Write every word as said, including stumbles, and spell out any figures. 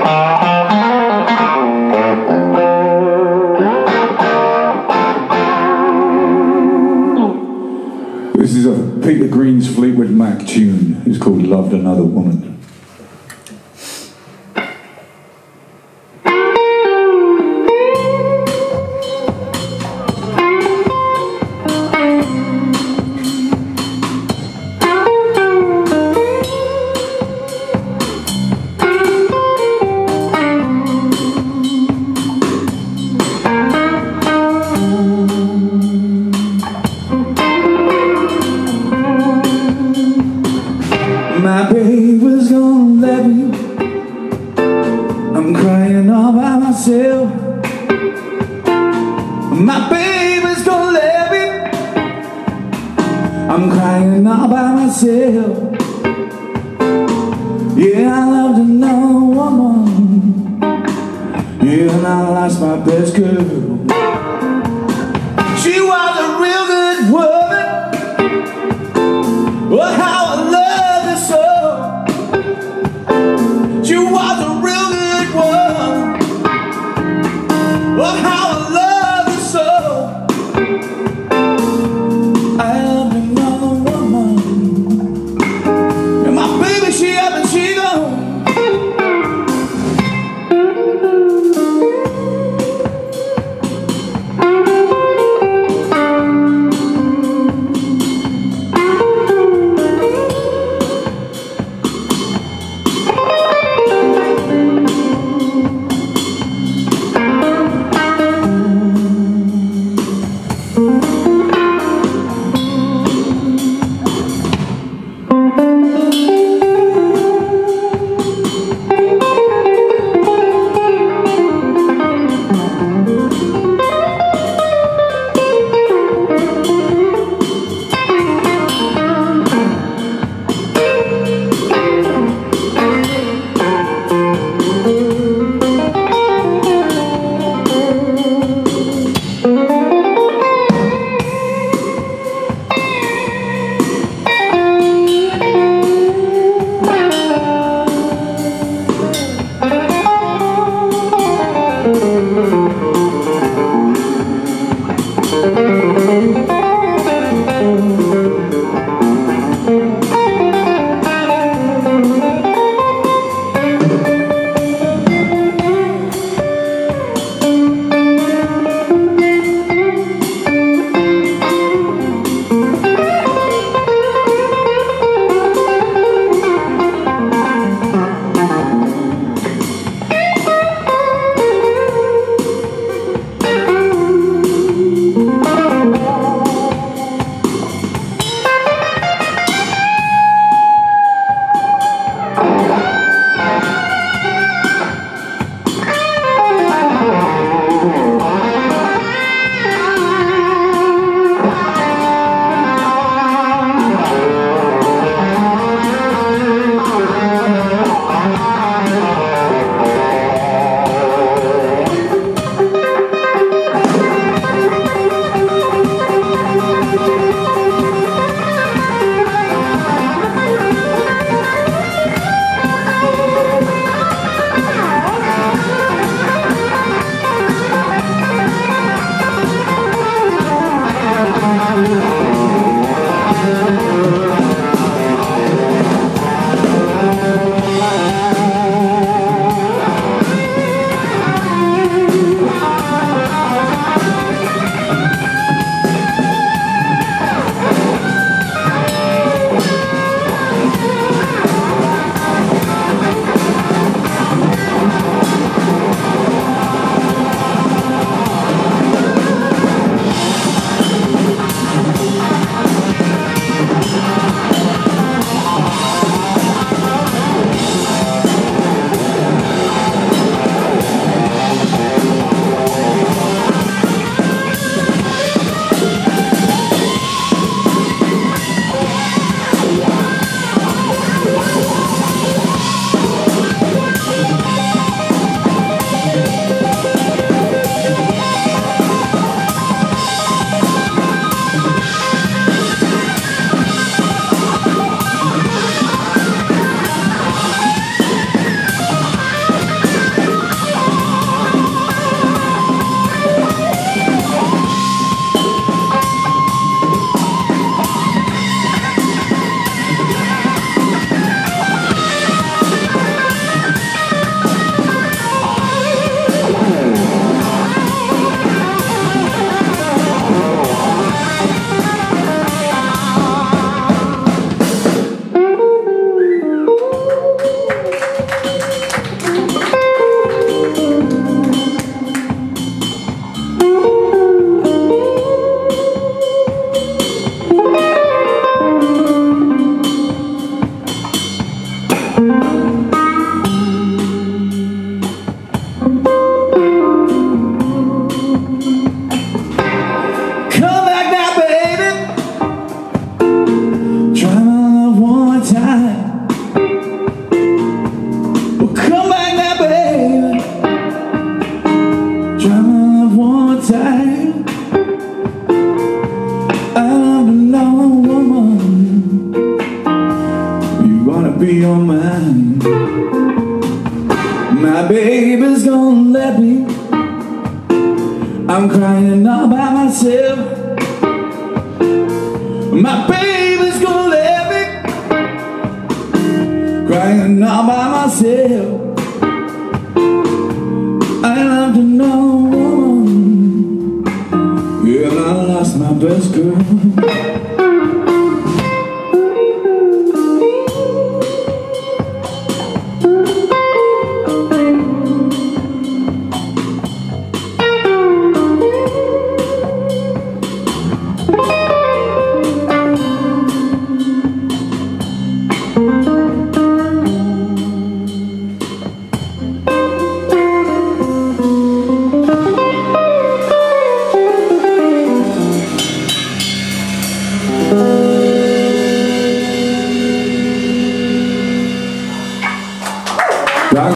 This is a Peter Green's Fleetwood Mac tune. It's called Loved Another Woman. My baby's gonna let me. I'm crying all by myself. My baby's gonna let me. I'm crying all by myself. Yeah, I loved another woman. Yeah, and I lost my best girl. She was a real good woman. Oh, how I love her so. She was a real good woman. Oh, how I love her so. I love another woman. And my baby, she up and she gone. be your man. My baby's gonna let me. I'm crying all by myself. My baby's gonna let me. Crying all by myself. I love to know, woman. Yeah, I lost my best girl.